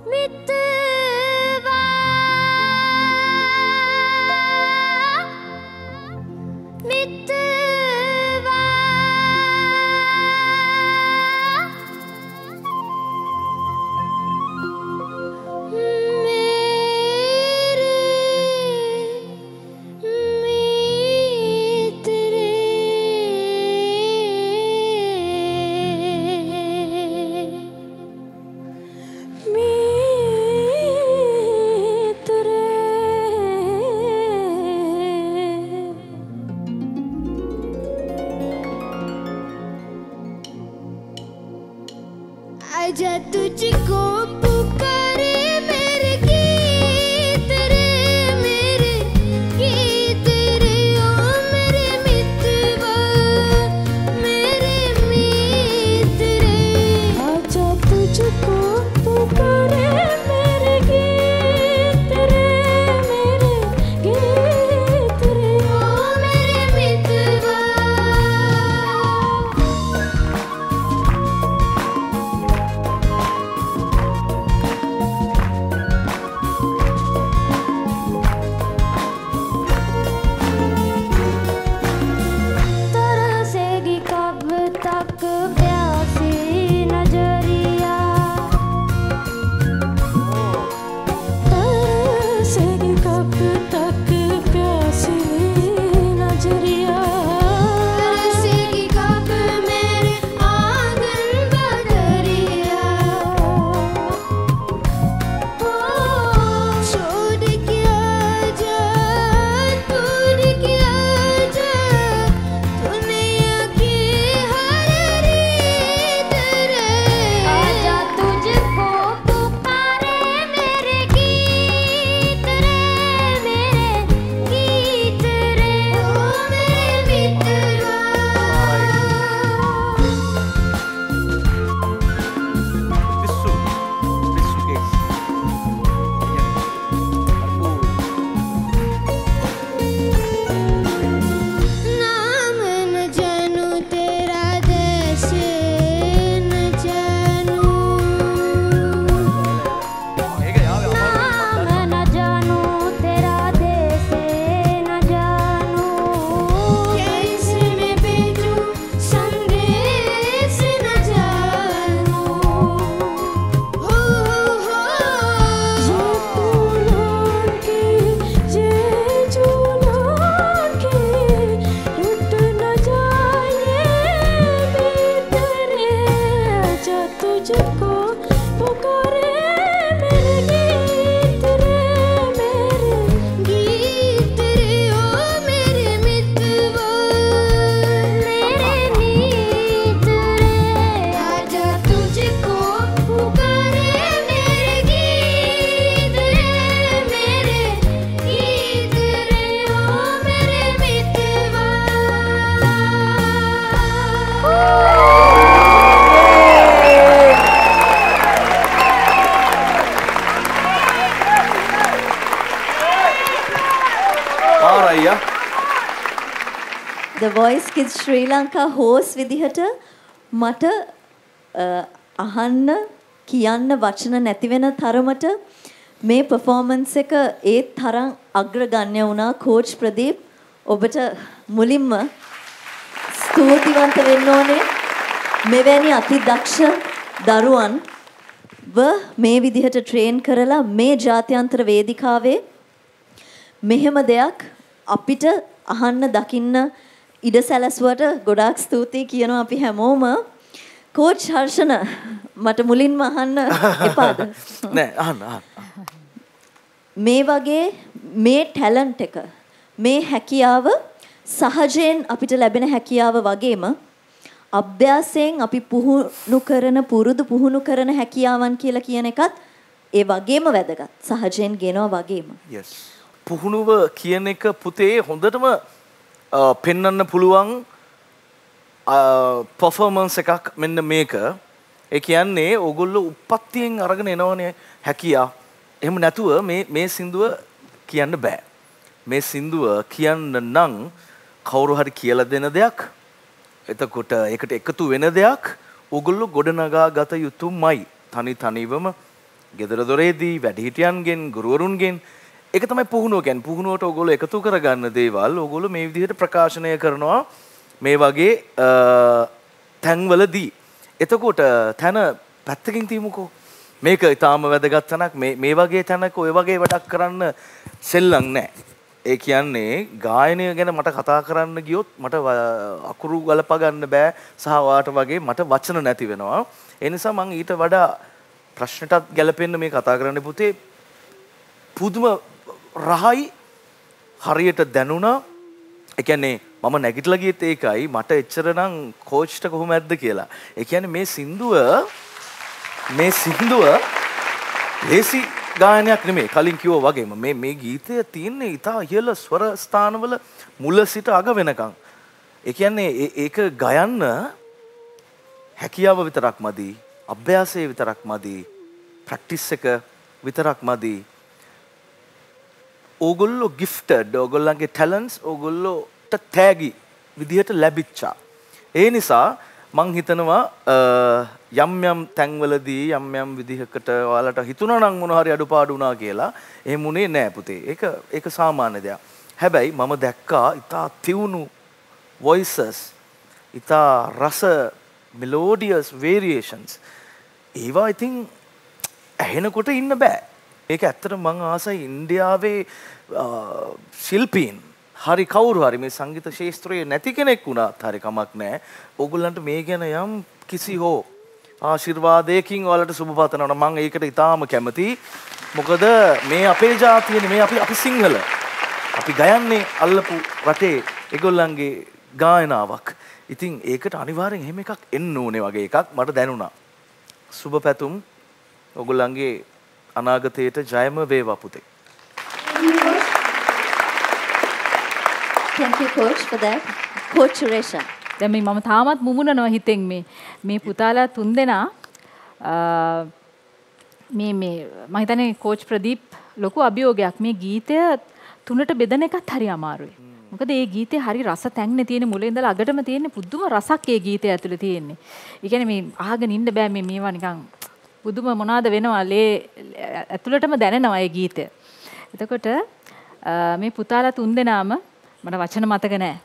आजा तुझको पुकारे मेरे गीत रे मेरे गीत रे ओ मेरे मितवा मेरे मित रे आजा तुझको पुकारे मेरे गीत रे मेरे गीत रे ओ मेरे मितवा The Voice Kids Sri Lanka host විදිහට මට අහන්න කියන්න වචන නැති වෙන තරමට මේ performance එක ඒ තරම් අග්‍රගණ්‍ය වුණා coach ප්‍රදීප් ඔබට මුලින්ම ස්තුතිවන්ත වෙන්න ඕනේ මෙවැනි අතිදක්ෂ දරුවන් මේ විදිහට ට්‍රේන් කරලා මේ ජාත්‍යන්තර වේදිකාවේ මෙහෙම දෙයක් අපිට අහන්න දකින්න ඉඩ සැලසුවට ගොඩාක් ස්තුතියි කියනවා අපි හැමෝම කෝච් හර්ෂණ මට මුලින්ම අහන්න එපාද නෑ අහන්න මේ වගේ මේ ටැලන්ට් එක මේ හැකියාව සහජයෙන් අපිට ලැබෙන හැකියාව වගේම අභ්‍යාසයෙන් අපි පුහුණු කරන පුරුදු පුහුණු කරන හැකියාවන් කියලා කියන එකත් ඒ වගේම වැදගත් සහජයෙන් ගෙනවා වගේම yes පුහුණුව කියන එක පුතේ හොඳටම පෙන්වන්න පුළුවන් performance එකක් මෙන්න මේක ඒ කියන්නේ ඕගොල්ලෝ උප්පත්තියෙන් අරගෙන එනවනේ හැකියා එහෙම නැතුව මේ සින්දුව කියන්න බෑ මේ සින්දුව කියන්න නම් කවුරු හරි කියලා දෙන දෙයක් එතකොට ඒකට එකතු වෙන දෙයක් ඕගොල්ලෝ ගොඩනගා ගත යුතුමයි තනිවම ගෙදර දොරේදී වැඩිහිටියන්ගෙන් ගුරුවරුන්ගෙන් ඒක තමයි පුහුණුව කියන්නේ. පුහුණුවට ඕගොල්ලෝ එකතු කරගන්න දේවල් ඕගොල්ලෝ මේ විදිහට ප්‍රකාශනය කරනවා මේ වගේ තැන්වලදී. එතකොට තන පැත්තකින් තියමුකෝ. මේක ඊටාම වැදගත් තැනක්. මේ වගේ තැනක ඔය වගේ වැඩක් කරන්න සෙල්ලම් නැහැ. ඒ කියන්නේ ගායනය ගැන මට කතා කරන්න ගියොත් මට අකුරු ගලප ගන්න බෑ සහ වාට වගේ මට වචන නැති වෙනවා. ඒ නිසා මම ඊට වඩා ප්‍රශ්නටත් ගැලපෙන්න මේ කතා කරන්න පුතේ. පුදුම රහයි හරියට දැනුණා. ඒ කියන්නේ මම නැගිටලා ගියත් ඒකයි මට එච්චර නම් කෝච්ට කොහොමද කියලා. ඒ කියන්නේ මේ සින්දුව ලේසි ගායනයක් නෙමෙයි. කලින් කිව්වා වගේම මේ ගීතය තියෙන්නේ ඉතා ඉහළ ස්වර ස්ථානවල මුල සිට අග වෙනකන්. ඒ කියන්නේ ඒක ගයන්න හැකියාව විතරක් මදි, අභ්‍යාසය විතරක් මදි, ප්‍රැක්ටිස් එක විතරක් මදි. ඕගොල්ලෝ ගිෆ්ටඩ්, ඕගොල්ලන්ගේ ටැලන්ට්ස් ඕගොල්ලෝට තෑගි විදිහට ලැබිච්චා. ඒ නිසා මං හිතනවා යම් යම් තැන්වලදී යම් විදිහකට ඔයාලට හිතුණා නම් මොන හරි අඩුපාඩු වුණා කියලා. එහෙම උනේ නෑ පුතේ. ඒක සාමාන්‍ය දෙයක්. හැබැයි මම දැක්කා ඉතා තියුණු voices, ඉතා රස melodious variations. ඒවා ඉතින් ඇහෙනකොට ඉන්න බෑ. ඒක ඇත්තටම මං ආසයි ඉන්දියාවේ ශිල්පීන් හරි කවුරු හරි මේ සංගීත ශාස්ත්‍රයේ නැති කෙනෙක් වුණත් හරි කමක් නැහැ. ඕගොල්ලන්ට මේ ගැන යම් කිසි හෝ ආශිර්වාදයකින් ඔයාලට සුබ පතනවා. මම ඒකට ඉතාම කැමතියි. මොකද මේ අපේ ජාතියනේ, මේ අපි සිංහල. අපි ගයන්නේ අල්ලපු රටේ ඒගොල්ලන්ගේ ගායනාවක්. ඉතින් ඒකට අනිවාර්යෙන් එහෙම එකක් එන්න ඕනේ වගේ එකක් මට දැනුණා. සුබ පැතුම් ඕගොල්ලන්ගේ අනාගතයට ජයම වේවා පුතේ. Thank you coach for that. Coach Suresha. දැන් මේ මම තාමත් මුමුණනවා හිතෙන් මේ පුතාලා තුන්දෙනා මේ මම හිතන්නේ කෝච් ප්‍රදීප් ලොකු අභියෝගයක්. මේ ගීතය තුනට බෙදන එකත් හරි අමාරුයි. මොකද මේ ගීතේ හරි රස තැන්නේ තියෙන මුලින් ඉඳලා අගටම තියෙන පුදුම රසක් ඒ ගීතය ඇතුලේ තියෙන්නේ. ඒ කියන්නේ මේ අහගෙන ඉන්න බෑ මේවා නිකන් පුදුම මොනවාද වෙනවා ලේ ඇතුළටම දැනෙනවා ඒ ගීතය. එතකොට මේ පුතාලා තුන්දෙනාම මට වචන මතක නෑ.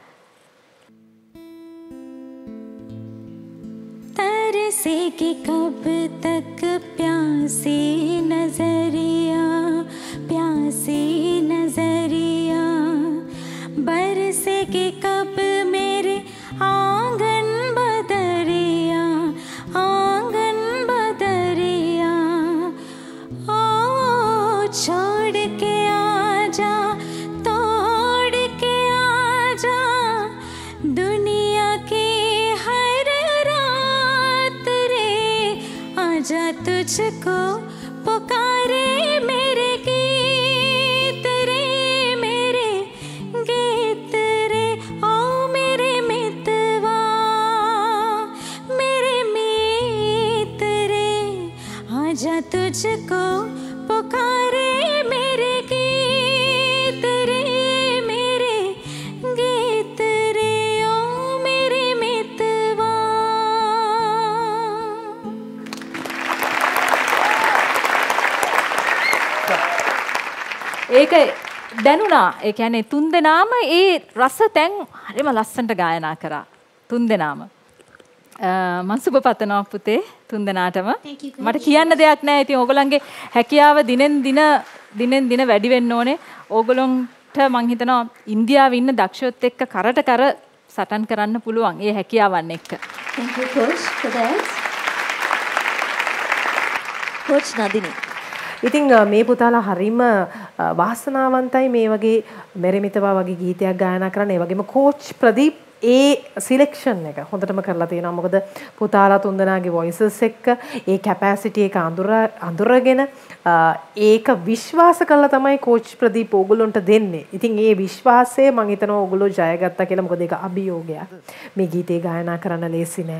तरसेगी कब तक प्यासी नजरिया बरसेगी कब मेरे आंगन बदरिया ओ छोड़ के आजा तोड़ के आजा दुनिया की हर रात रे आजा तुझको पुकारे मेरे गीत रे मेरे गीत रे ओ मेरे मितवा मेरे मीत रे आजा तुझको पुकारे मेरे गीत रे मेरे गीत रे ओ मेरे मितवा. ඒක දැනුණා. ඒ කියන්නේ තුන්දෙනාම ඒ රස තැන් හරිම ලස්සනට ගායනා කරා. තුන්දෙනාම. මම සුබ පතනවා පුතේ තුන්දෙනාටම. මට කියන්න දෙයක් නැහැ. ඉතින් ඕගොල්ලන්ගේ හැකියාව දිනෙන් දින වැඩි වෙන්න ඕනේ. ඕගොල්ලන්ට මං හිතනවා ඉන්දියාවේ ඉන්න දක්ෂයොත් එක්ක කරට කර සටන් කරන්න පුළුවන්. ඒ හැකියාවන් එක්ක. Thank you coach for that. Coach Nadini. ඉතින් මේ පුතාලා හරිම වාසනාවන්තයි මේ වගේ මෙරිමිතවා වගේ ගීතයක් ගායනා කරන්න. ඒ වගේම කෝච් ප්‍රදීප් ඒ සිලෙක්ෂන් එක හොඳටම කරලා තියෙනවා. මොකද පුතාලා තුන්දෙනාගේ වොයිසස් එක්ක ඒ කැපැසිටි එක අඳුරගෙන ඒක විශ්වාස කළා තමයි කෝච් ප්‍රදීප් ඕගොල්ලන්ට දෙන්නේ. ඉතින් ඒ විශ්වාසය මම හිතනවා ඕගොල්ලෝ ජයගත්තා කියලා. මොකද ඒක අභියෝගයක්. මේ ගීතේ ගායනා කරන්න ලේසි නෑ.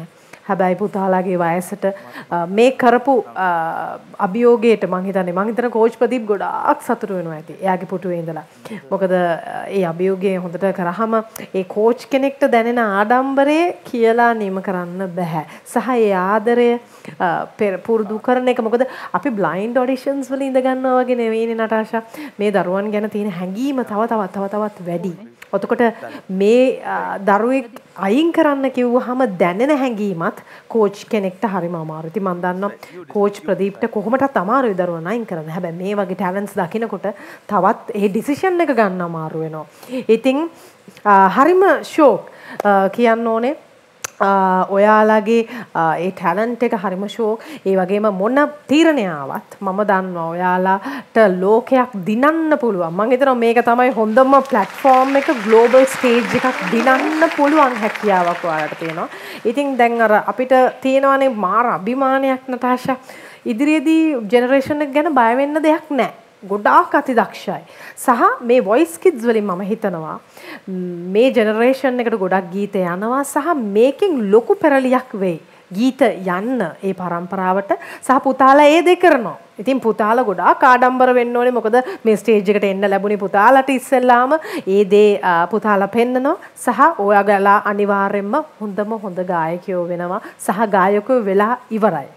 හැබැයි පුතාලාගේ වයසට මේ කරපු අභියෝගයට මං හිතන්නේ කෝච් ප්‍රදීප් ගොඩාක් සතුටු වෙනවා ඇති. එයාගේ පුටුවේ ඉඳලා. මොකද ඒ අභියෝගය හොඳට කරාම ඒ කෝච් කෙනෙක්ට දැනෙන ආඩම්බරය කියලා නිම කරන්න බෑ. සහ ඒ ආදරය පුරුදු කරන එක. මොකද අපි බ්ලයින්ඩ් ඔඩිෂන්ස් වල ඉඳ ගන්නවා වගේ නෙවෙයිනේ නටාෂා. මේ දරුවන් ගැන තියෙන හැඟීම තවත් වැඩි. ඔතකොට මේ දරුවෙක් අයින් කරන්න කිව්වහම දැනෙන හැඟීමත් කෝච් කෙනෙක්ට හරිම අමාරුයි. ඉතින් මම දන්නවා කෝච් ප්‍රදීප්ට කොහොමදත් අමාරුයි දරුවන් අයින් කරන්න. හැබැයි මේ වගේ ටැලන්ට්ස් දකිනකොට තවත් ඒ ඩිසිෂන් එක ගන්න අමාරු වෙනවා. ඉතින් හරිම ෂෝක් කියන්න ඕනේ. ඔයාලගේ ඒ ටැලන්ට් එක හරිම ෂෝක්. ඒ වගේම මොන තීරණය ආවත් මම දන්නවා ඔයාලට ලෝකයක් දිනන්න පුළුවන්. මම හිතනවා මේක තමයි හොඳම ප්ලැට්ෆෝම් එක ග්ලෝබල් ස්ටේජ් එකක් දිනන්න පුළුවන් හැකියාවක් ඔයාලට තියෙනවා. ඉතින් දැන් අර අපිට තියෙනවානේ මාර අභිමානයක් නටාෂා. ඉදිරියේදී ජෙනරේෂන් එක ගැන බය වෙන්න දෙයක් නැහැ. ගොඩාක් අතිදක්ෂයි. සහ මේ වොයිස් කිඩ්ස් වලින් මම හිතනවා මේ ජෙනරේෂන් එකට ගොඩක් ගීත යනවා සහ මේකෙන් ලොකු පෙරලියක් වෙයි. ගීත යන්න ඒ පරම්පරාවට සහ පුතාලා ඒ දේ කරනවා. ඉතින් පුතාලා ගොඩාක් ආඩම්බර වෙන්න ඕනේ. මොකද මේ ස්ටේජ් එකට එන්න ලැබුණේ පුතාලාට ඉස්සෙල්ලාම ඒ දේ පුතාලා පෙන්නනවා සහ ඔයාලා අනිවාර්යයෙන්ම හොඳ ගායකයෝ වෙනවා සහ ගායකයෝ වෙලා ඉවරයි.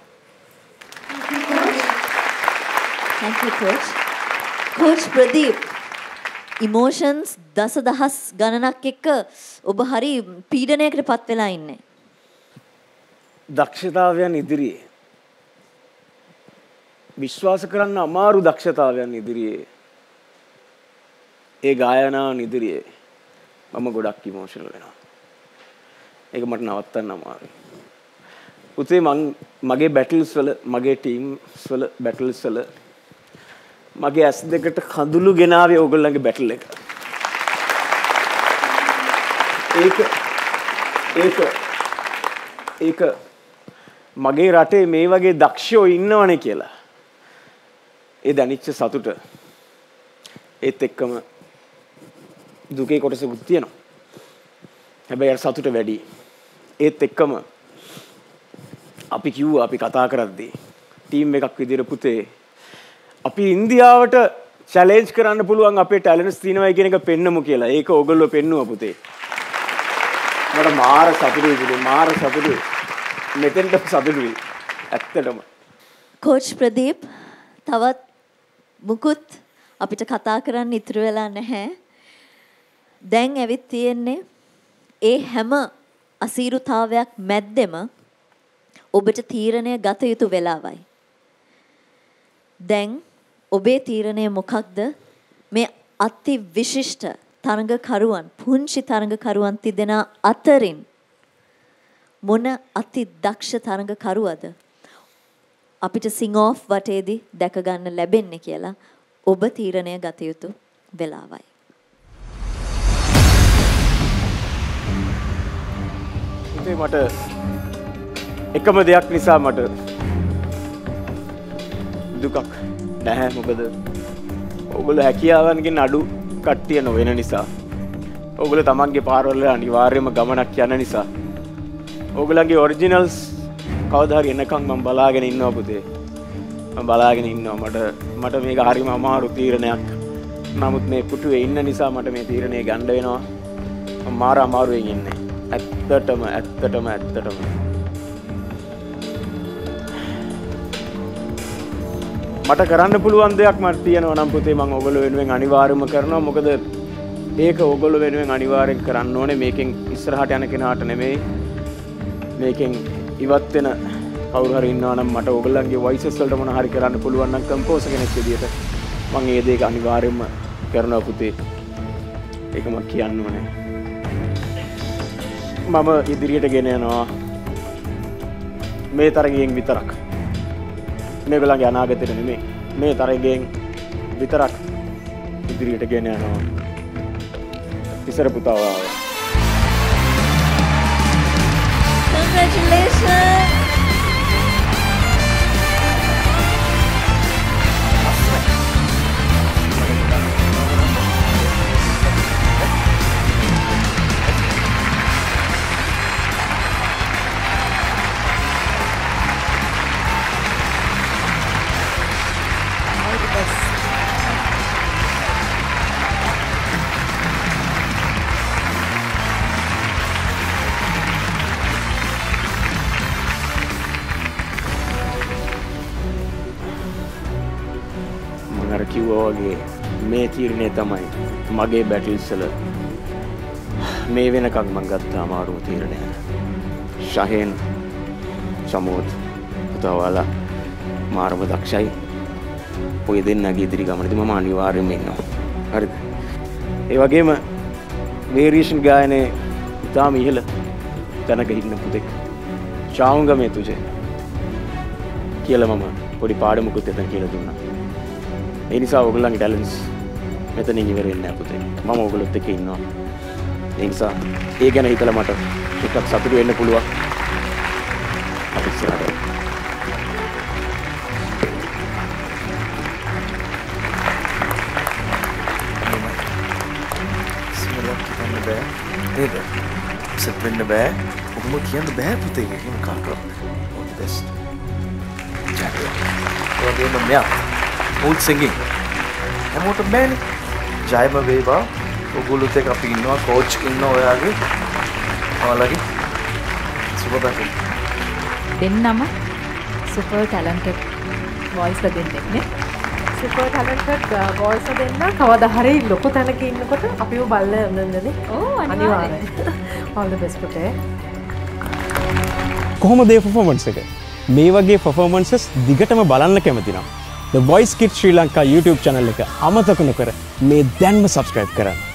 Thank you coach. Coach Pradeep, emotions දසදහස් ගණනක් එක්ක ඔබ හරි පීඩනයකට පත් වෙලා ඉන්නේ. දක්ෂතාවයන් ඉදිරියේ විශ්වාස කරන්න අමාරු දක්ෂතාවයන් ඉදිරියේ ඒ ගායනාවන් ඉදිරියේ මම ගොඩක් ඉමෝෂනල් වෙනවා. ඒක මට නවත්තන්න අමාරුයි. පුතේ මගේ බැටල්ස් වල මගේ ටීම්ස් වල බැටල්ස් වල මගේ ඇස් දෙකට කඳුළු ගෙනාවේ ඕගොල්ලන්ගේ බැටල් එක. ඒක මගේ රටේ මේ වගේ දක්ෂයෝ ඉන්නවනේ කියලා. ඒ දැනෙච්ච සතුට ඒත් එක්කම දුකේ කොටසකුත් තියෙනවා. හැබැයි අර සතුට වැඩි. ඒත් එක්කම අපි කිව්වා අපි කතා කරද්දී ටීම් එකක් විදිහට පුතේ අපි ඉන්දියාවට චැලෙන්ජ් කරන්න පුළුවන් අපේ ටැලන්ට්ස් තියෙනවා කියන එක පෙන්නමු කියලා. ඒක ඕගොල්ලෝ පෙන්නුවා පුතේ. මට මාර සතුටුයි පුතේ. මාර සතුටුයි. මෙතෙන්ට සතුටුයි. ඇත්තටම. Coach Pradeep තවත් මුකුත් අපිට කතා කරන්න ඉතුරු වෙලා නැහැ. දැන් ඇවිත් තියෙන්නේ ඒ හැම අසීරුතාවයක් මැද්දෙම ඔබට තීරණය ගත යුතු වෙලාවයි. දැන් ඔබේ තීරණය මොකක්ද? මේ අති විශිෂ්ට තරඟකරුවන්, පුංචි තරඟකරුවන් තිදෙනා අතරින් මොන අති දක්ෂ තරඟකරුවද අපිට sing off වටේදී දැක ගන්න ලැබෙන්නේ කියලා ඔබ තීරණය ගත යුතු වෙලාවයි. ඉතින් මට එකම දෙයක් නිසා මට දුකක් නැහැ. මොකද ඔයගොල්ලෝ හැකියාවන්ගෙන් අඩු කට්ටිය නොවන නිසා, ඔයගොල්ලෝ තමන්ගේ පාරවල අනිවාර්යයෙන්ම ගමනක් යන නිසා, ඔයගොල්ලන්ගේ ඔරිජිනල්ස් කවදා හරි එනකම් මම බලාගෙන ඉන්නවා පුතේ. මම බලාගෙන ඉන්නවා. මට මේක හරිම අමාරු තීරණයක්. නමුත් මේ පුටුවේ ඉන්න නිසා මට මේ තීරණය ගන්න වෙනවා. මම මාර අමාරුවෙන් ඉන්නේ. ඇත්තටම මට කරන්න පුළුවන් දෙයක් මට තියෙනවා නම් පුතේ මම ඔයගොල්ලෝ වෙනුවෙන් අනිවාර්යයෙන්ම කරනවා. මොකද ඒක ඔයගොල්ලෝ වෙනුවෙන් අනිවාර්යෙන් කරන්න ඕනේ. මේකෙන් ඉස්සරහට යන කෙනාට නෙමෙයි. මේකෙන් ඉවත් වෙන කවුරු හරි ඉන්නවා නම් මට ඔයගොල්ලන්ගේ වොයිසස් වලට මොන හරි කරන්න පුළුවන් නම් කම්පෝසර් කෙනෙක් විදියට මම ඒ දෙක අනිවාර්යයෙන්ම කරනවා පුතේ. ඒක මම කියන්න ඕනේ. මම ඉදිරියට ගෙන යනවා මේ තරගයෙන් විතරක්. මේගොල්ලන්ගේ අනාගතේට නෙමෙයි. මේ තරගයෙන් විතරක් ඉදිරියට ගෙන යනවා. ඉස්සර පුතා ඔයාව. Congratulations. මම අර කිව්වා වගේ මේ තීරණය තමයි මගේ බැටල්ස් වල මේ වෙනකන් මම ගත්ත අමාරුම තීරණය. ශහේන් සමෝත් පුතාවාලා මාරම දක්ෂයි. ඔය දෙන්නගේ ඉදිරි ගමනදී මම අනිවාර්යයෙන්ම ඉන්නවා. හරිද? ඒ වගේම වේරියේෂන් ගායනේ ඉතාම ඉහළ තැනක ඉන්න පුතෙක්. චාවුංග මේ තුජේ කියලා මම පොඩි පාඩමකුත් එතන කියලා දුන්නා. ඒ නිසා ඔයගොල්ලන්ගේ ටැලන්ට්ස් මෙතනින් ඉවර වෙන්නේ නැහැ පුතේ. මම ඔයගොල්ලොත් එක්ක ඉන්නවා. ඒ නිසා ඒ ගැන හිතලා මට ටිකක් සතුටු වෙන්න පුළුවන්. අපි ඉස්සරහට නේද? සෙට් වෙන්න බෑ. ඔහොම කියන්න බෑ පුතේ. එහෙම කාටවත්. all the best. ඔයගෙම මෙයා මුල් සිංගින්. හැමෝටම බෑනේ. ජයම වේවා. ඔගොල්ලොත් එක්ක අපි ඉන්නවා. කෝච් ඉන්නවා ඔයාගේ. ඔයාලගේ සුබපැතුම්. දෙන්නම සුපර් ටැලන්ටඩ් වොයිස් දෙන්නෙක් නේ. සුපර් ටැලන්ටඩ් වොයිස් දෙන්න කවදා හරි ලොකු තැනක ඉන්නකොට අපිව බලන්න නේද? ඕ අනිවාර්යයෙන්. all the best පුතේ. කොහොමද මේ performance එක? මේ වගේ performances දිගටම බලන්න කැමති නම් The Voice Kids Sri Lanka YouTube channel එක අමතක නොකර මේ දැන්ම subscribe කරන්න.